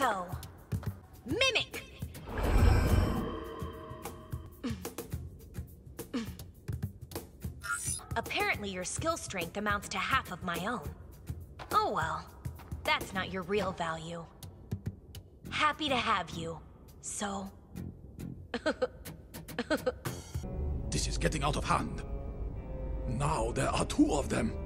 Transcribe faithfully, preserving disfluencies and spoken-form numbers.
So... Mimic! Apparently your skill strength amounts to half of my own. Oh well, that's not your real value. Happy to have you, so... This is getting out of hand. Now there are two of them.